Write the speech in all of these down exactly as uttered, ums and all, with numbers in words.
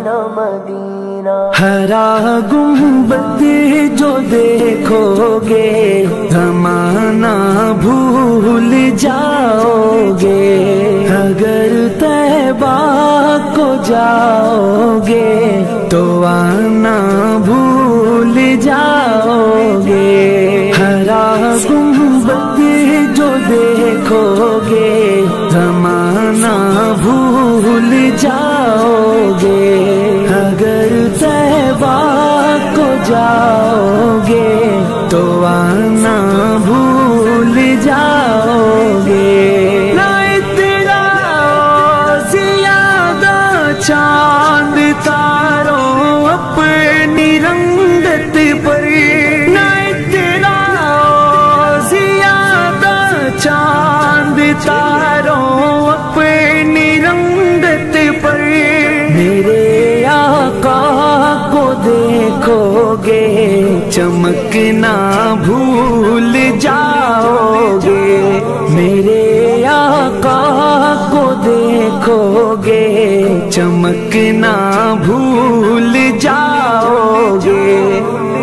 ہرا گنبد جو دیکھو گے زمانہ بھول جاؤ گے، اگر طیبہ کو جاؤ گے تو آنا بھول جاؤ گے۔ ہرا گنبد جو دیکھو گے زمانہ بھول جاؤ گے، اگر طیبہ کو جاؤ گے تو آنا بھول جاؤ گے۔ نہ اتنا زیادہ چاند تاروں اپنی رنگت پر، نہ اتنا زیادہ چاند تاروں اپنی رنگت پر، میرے آقا کو دیکھو گے چمکنا بھول جاؤ گے، میرے آقا کو دیکھو گے چمکنا بھول جاؤ گے۔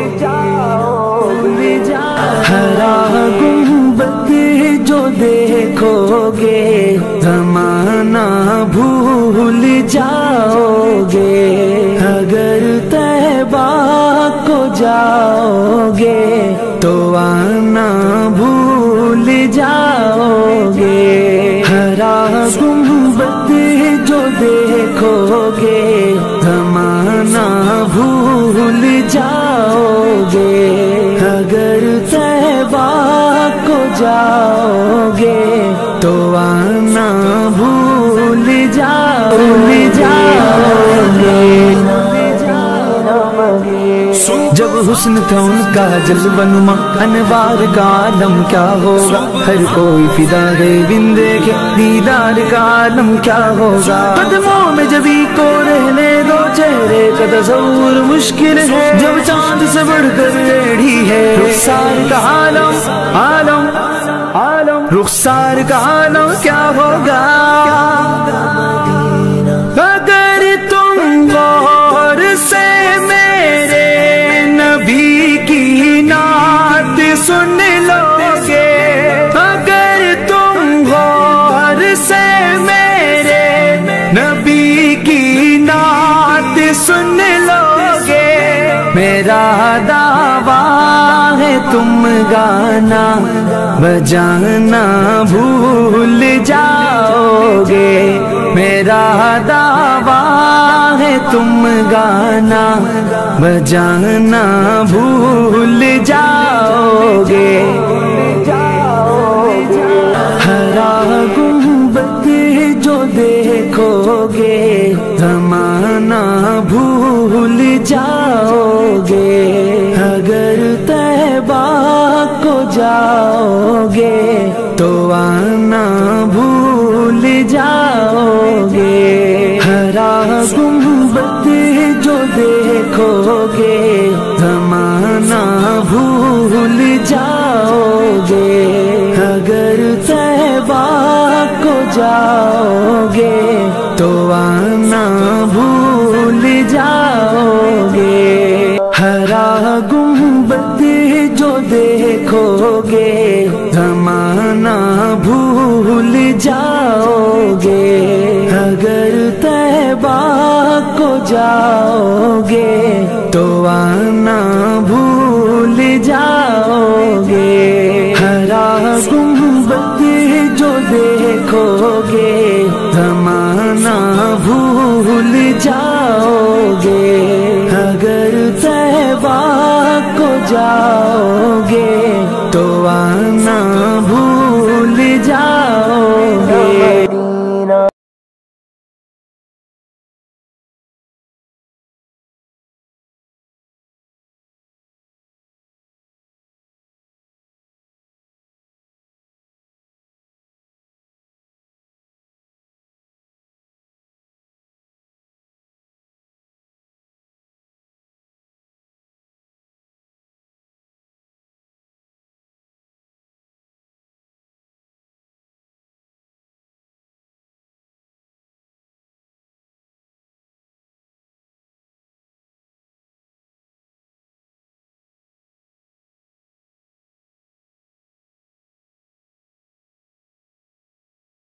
ہرا گنبد جو دیکھو گے زمانہ بھول جاؤ گے، اگر طیبہ کو جاؤ گے تو آنا بھول جاؤ گے۔ ہرا گنبد جو دیکھو گے زمانہ بھول جاؤ گے، اگر طیبہ کو جاؤ گے تو آنا بھول جاؤ گے۔ جب حسن تھا ان کا جذبہ نما انوار کا عالم کیا ہوگا، ہر کوئی فدا ہے بن دیکھے دیدار کا عالم کیا ہوگا۔ قدموں میں جبھی کو رہنے دو چہرے کا تصور مشکل ہے، جب چاند سے بڑھ کر ریڑھی ہے رخسار کا عالم عالم عالم، رخسار کا عالم کیا ہوگا۔ اگر تم غور سے میرے نبی کی نعت سن لو گے، اگر تم غور سے میرے نبی کی نعت سن لو گے، میرا دعویٰ ہے تم گانا بجانا بھول جاؤ گے، میرا دعویٰ ہے تم گانا بجانا بھول جاؤ گے۔ ہرا گنبد جو دیکھو گے زمانہ بھول جاؤ گے، اگر طیبہ کو جاؤ گے تو آنا بھول جاؤ گے۔ ہرا گنبد جو دیکھو گے زمانہ بھول جاؤ گے، اگر طیبہ کو جاؤ گے تو آنا بھول جاؤ گے۔ ہرا گنبد جو دیکھو گے زمانہ بھول جاؤ گے، اگر طیبہ کو جاؤ گے تو آنا بھول جاؤ گے۔ ہرا گنبد جو دیکھو گے زمانہ بھول جاؤ گے، اگر طیبہ کو جاؤ گے تو آنا بھول جاؤ